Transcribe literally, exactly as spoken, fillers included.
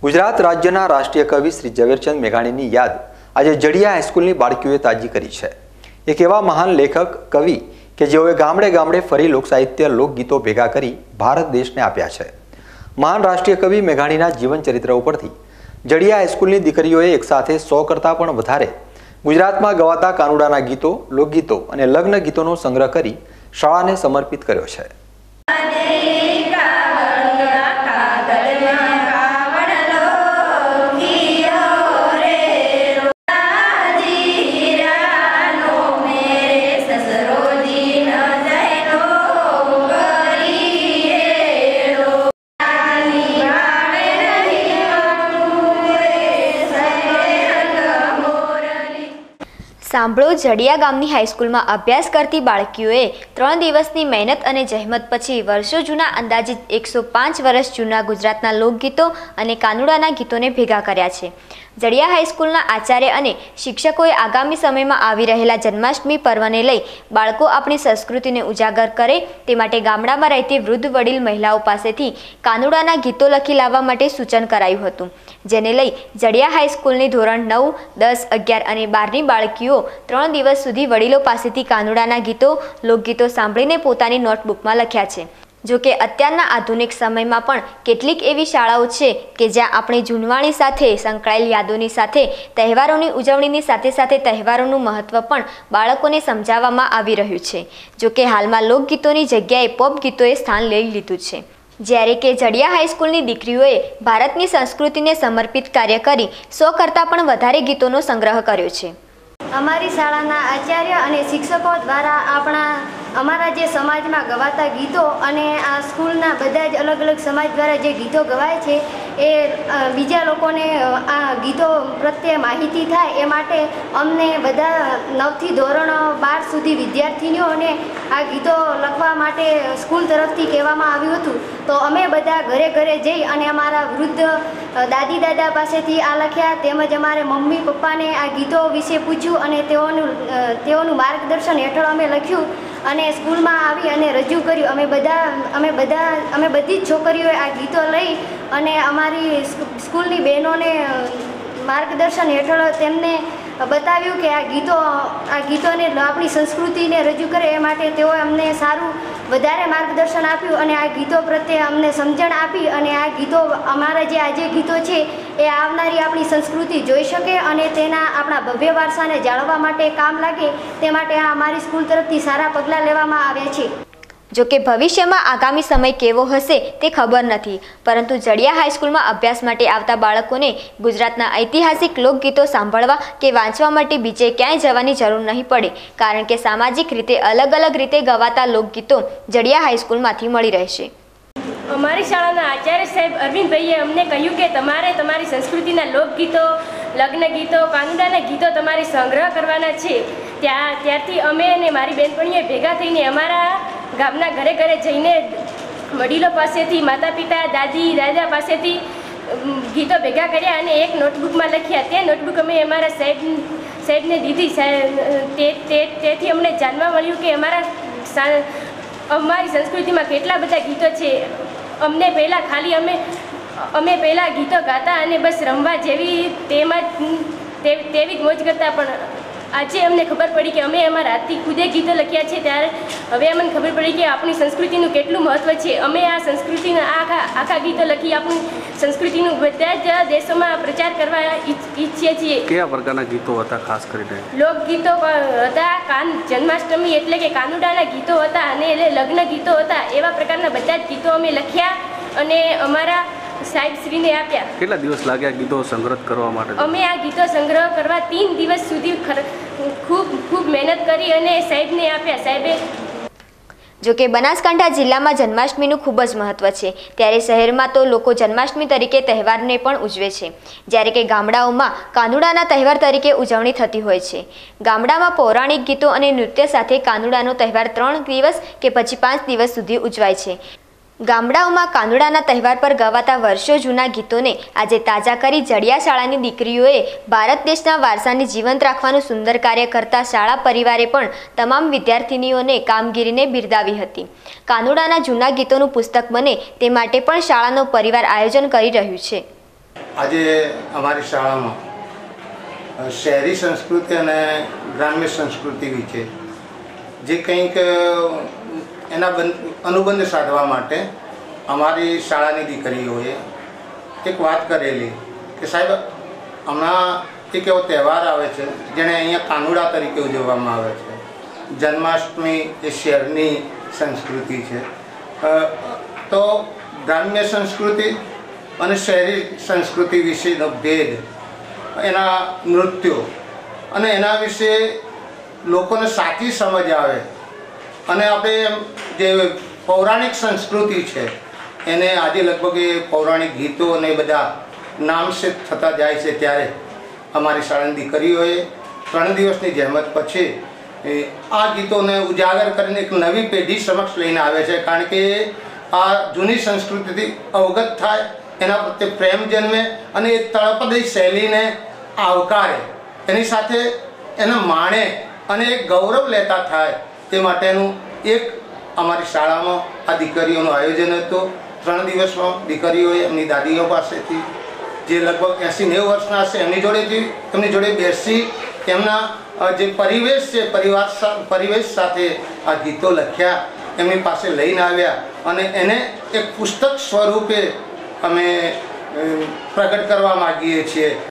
गुजरात राज्यना राष्ट्रीय कवि श्री ઝવેરચંદ મેઘાણીની યાદ આજે જડિયા હાઈસ્કૂલની બાળકીઓએ તાજી કરી છે। એક એવા મહાન લેખક કવિ કે જેઓએ ગામડે ગામડે ફરી લોકસાહિત્ય લોકગીતો ભેગા કરી ભારત દેશને આપ્યા છે। મહાન રાષ્ટ્રીય કવિ મેઘાણીના જીવન ચરિત્ર ઉપરથી જડિયા હાઈસ્કૂલની દીકરીઓએ એકસાથે સો કરતાં પણ વધારે ગુજરાતમાં ગવાતા કાનુડાના ગીતો, લોકગીતો અને લગ્ન ગીતોનો સંગ્રહ કરી શાળાને સમર્પિત કર્યો છે। સાંભળો, જડિયા ગામની હાઈસ્કૂલમાં અભ્યાસ કરતી બાળકીઓએ ત્રણ દિવસની મહેનત અને જહેમત પછી વર્ષો જૂના અંદાજિત એકસો પાંચ વર્ષ જૂના ગુજરાતના લોકગીતો અને કાનુડાના ગીતોને ભેગા કર્યા છે। જડિયા હાઈસ્કૂલના આચાર્ય અને શિક્ષકોએ આગામી સમયમાં આવી રહેલા જન્માષ્ટમી પર્વને લઈ બાળકો આપણી સંસ્કૃતિને ઉજાગર કરે તે માટે ગામડામાં રહેતી વૃદ્ધ વડીલ મહિલાઓ પાસેથી કાનુડાના ગીતો લખી લાવવા માટે સૂચન કરાયું હતું, જેને લઈ જડિયા હાઈસ્કૂલની ધોરણ નવ, દસ, અગિયાર અને બારની બાળકીઓ ત્રણ દિવસ સુધી વડીલો પાસેથી કાનુડાના ગીતો, લોકગીતો સાંભળીને પોતાની નોટબુકમાં લખ્યા છે। જો કે અત્યારના આધુનિક સમયમાં પણ કેટલીક એવી શાળાઓ છે કે જ્યાં આપણી જૂનવાણી સાથે સંકળાયેલ યાદોની સાથે તહેવારોની ઉજવણીની સાથે સાથે તહેવારોનું મહત્ત્વ પણ બાળકોને સમજાવવામાં આવી રહ્યું છે। જો કે હાલમાં લોકગીતોની જગ્યાએ પોપ ગીતોએ સ્થાન લઈ લીધું છે, જ્યારે કે જડિયા હાઈસ્કૂલની દીકરીઓએ ભારતની સંસ્કૃતિને સમર્પિત કાર્ય કરી સો કરતાં પણ વધારે ગીતોનો સંગ્રહ કર્યો છે। અમારી શાળાના આચાર્ય અને શિક્ષકો દ્વારા આપણા અમારા જે સમાજમાં ગવાતા ગીતો અને આ સ્કૂલના બધા જ અલગ અલગ સમાજ દ્વારા જે ગીતો ગવાય છે એ બીજા લોકોને આ ગીતો પ્રત્યે માહિતી થાય એ માટે અમને બધા નવથી ધોરણ બાર સુધી વિદ્યાર્થીનીઓને આ ગીતો લખવા માટે સ્કૂલ તરફથી કહેવામાં આવ્યું હતું। તો અમે બધા ઘરે ઘરે જઈ અને અમારા વૃદ્ધ દાદી દાદા પાસેથી આ લખ્યા, તેમજ અમારે મમ્મી પપ્પાને આ ગીતો વિશે પૂછ્યું અને તેઓનું તેઓનું માર્ગદર્શન હેઠળ અમે લખ્યું અને સ્કૂલમાં આવી અને રજૂ કર્યું। અમે બધા અમે બધા અમે બધી જ છોકરીઓએ આ ગીતો લઈ અને અમારી સ્કૂલની બહેનોને માર્ગદર્શન હેઠળ તેમને બતાવ્યું કે આ ગીતો આ ગીતોને આપણી સંસ્કૃતિને રજૂ કરે એ માટે તેઓએ અમને સારું વધારે માર્ગદર્શન આપ્યું અને આ ગીતો પ્રત્યે અમને સમજણ આપી અને આ ગીતો અમારા જે આ જે ગીતો છે એ આવનારી આપણી સંસ્કૃતિ જોઈ શકે અને તેના આપણા ભવ્ય વારસાને જાળવવા માટે કામ લાગે તે માટે આ અમારી સ્કૂલ તરફથી સારા પગલાં લેવામાં આવ્યા છે। જો કે ભવિષ્યમાં આગામી સમય કેવો હશે તે ખબર નથી, પરંતુ જડિયા હાઈસ્કૂલમાં અભ્યાસ માટે આવતા બાળકોને ગુજરાતના ઐતિહાસિક લોકગીતો સાંભળવા કે વાંચવા માટે બીજે ક્યાંય જવાની જરૂર નહીં પડે, કારણ કે સામાજિક રીતે અલગ અલગ રીતે ગવાતા લોકગીતો જડિયા હાઈસ્કૂલમાંથી મળી રહેશે। અમારી શાળાના આચાર્ય સાહેબ અરવિંદભાઈએ અમને કહ્યું કે તમારે તમારી સંસ્કૃતિના લોકગીતો, લગ્ન ગીતો, કાનુડાના ગીતો તમારે સંગ્રહ કરવાના છે। ત્યાં ત્યારથી અમે અને મારી બહેનપણીએ ભેગા થઈને અમારા ગામના ઘરે ઘરે જઈને વડીલો પાસેથી, માતા પિતા, દાદી દાદા પાસેથી ગીતો ભેગા કર્યા અને એક નોટબુકમાં લખ્યા। તે નોટબુક અમે અમારા સાહેબ સાહેબને દીધી। તે તે તેથી અમને જાણવા મળ્યું કે અમારા અમારી સંસ્કૃતિમાં કેટલા બધા ગીતો છે। અમને પહેલાં ખાલી અમે અમે પહેલાં ગીતો ગાતા અને બસ રમવા જેવી તેમાં તેવી જ મોજ કરતા, પણ આજે અમને ખબર પડી કે અમે અમારા હાથથી ખુદે ગીતો લખ્યા છે। ત્યારે હવે અમને ખબર પડી કે આપણી સંસ્કૃતિનું કેટલું મહત્ત્વ છે। અમે આ સંસ્કૃતિના આખા આખા ગીતો લખી આપણી સંસ્કૃતિનું બધા જ દેશોમાં પ્રચાર કરવા ઈચ્છીએ છીએ। કયા પ્રકારના ગીતો હતા ખાસ કરીને? લોકગીતો હતા, કાન જન્માષ્ટમી એટલે કે કાનુડાના ગીતો હતા અને લગ્ન ગીતો હતા। એવા પ્રકારના બધા જ ગીતો અમે લખ્યા અને અમારા સાહેબશ્રીને આપ્યા। કેટલા દિવસ લાગ્યા ગીતો સંગ્રહ કરવા માટે? અમે આ ગીતો સંગ્રહ કરવા तीन દિવસ સુધી ખૂબ ખૂબ મહેનત કરી અને સાહેબને આપ્યા। સાહેબે જો કે બનાસકાંઠા જિલ્લામાં જન્માષ્ટમીનું ખૂબ જ મહત્ત્વ છે, ત્યારે શહેરમાં તો લોકો જન્માષ્ટમી તરીકે તહેવારને પણ ઉજવે છે, જ્યારે કે ગામડાઓમાં કાનુડાના તહેવાર તરીકે ઉજવણી થતી હોય છે। ગામડામાં પૌરાણિક ગીતો અને નૃત્ય સાથે કાનુડાનો તહેવાર ત્રણ દિવસ કે પછી પાંચ દિવસ સુધી ઉજવાય છે। ગામડાઓમાં કાનુડાના તહેવાર પર ગવાતા વર્ષો જૂના ગીતોને આજે તાજા કરી જડિયા શાળાની દીકરીઓએ ભારત દેશના વારસાને જીવંત રાખવાનું સુંદર કાર્ય કરતા શાળા પરિવારે પણ તમામ વિદ્યાર્થીનીઓને કામગીરીને બિરદાવી હતી। કાનુડાના જૂના ગીતોનું પુસ્તક બને તે માટે પણ શાળાનો પરિવાર આયોજન કરી રહ્યું છે। આજે અમારી શાળામાં શહેરી સંસ્કૃતિ અને ગ્રામ્ય સંસ્કૃતિ વિશે જે કંઈક એના અનુબંધ સાધવા માટે અમારી શાળાની દીકરીઓએ એક વાત કરેલી કે સાહેબ હમણાં એક એવો તહેવાર આવે છે જેને અહીંયા કાનુડા તરીકે ઉજવવામાં આવે છે. જન્માષ્ટમી એ શહેરની સંસ્કૃતિ છે. તો ગ્રામ્ય સંસ્કૃતિ અને શહેરી સંસ્કૃતિ વિશેનો ભેદ, એના નૃત્યો અને એના વિશે લોકોને સાચી સમજ આવે અને આપણે જે પૌરાણિક સંસ્કૃતિ છે એને આજે લગભગ એ પૌરાણિક ગીતો અને બધા નામશેષ થતા જાય છે. ત્યારે અમારી શાળાની દીકરીઓએ ત્રણ દિવસની જહેમત પછી આ ગીતોને ઉજાગર કરીને એક નવી પેઢી સમક્ષ લઈને આવે છે. કારણ કે આ જૂની સંસ્કૃતિથી અવગત થાય, એના પ્રત્યે પ્રેમ જન્મે અને એ તળપદી શૈલીને આવકારે, એની સાથે એને માણે અને એક ગૌરવ લેતા થાય તે માટેનું એક અમારી શાળામાં આ દીકરીઓનું આયોજન હતું. ત્રણ દિવસમાં દીકરીઓએ એમની દાદીઓ પાસેથી જે લગભગ એંસી નેવું વર્ષના હશે એમની જોડેથી એમની જોડે બેસી એમના જે પરિવેશ છે પરિવાર પરિવેશ સાથે આ ગીતો લખ્યા, એમની પાસે લઈને આવ્યા અને એને એક પુસ્તક સ્વરૂપે અમે પ્રગટ કરવા માગીએ છીએ.